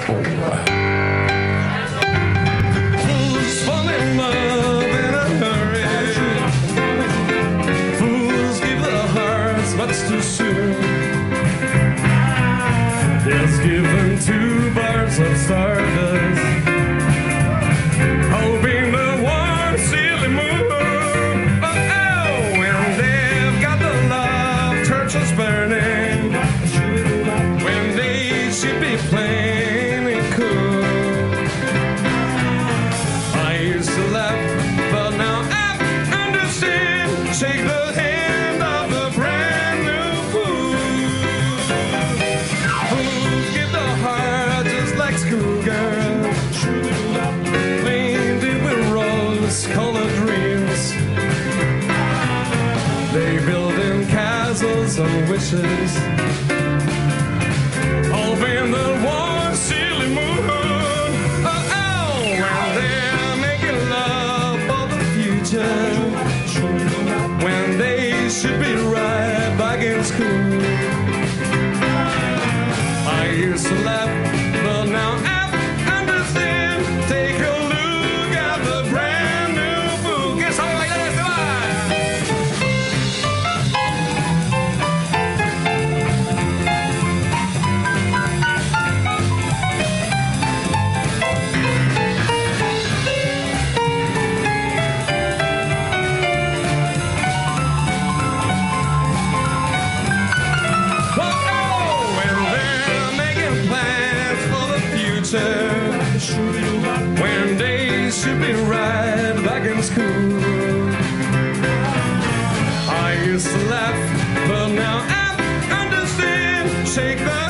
Fools fall in love in a hurry. Fools give their hearts much too soon. Just give them 2 bars of stardust, hoping the warm silly moon. But oh, when they've got the love torches burning, when they should be plain and cool. I used to laugh, but now I understand. Shake the hand of the brand new fool. Fools give the heart just like schoolgirls, painted with rose-colored dreams. They build in castles of wishes, hoping the warm silly moon. Oh, oh, when they're making love for the future, when they should be right back in school. I used to laugh, but now I understand. Take a look at the brand new fool. Que sabe bailar este when they should be right back in school. I used to laugh, but now I understand. Shake the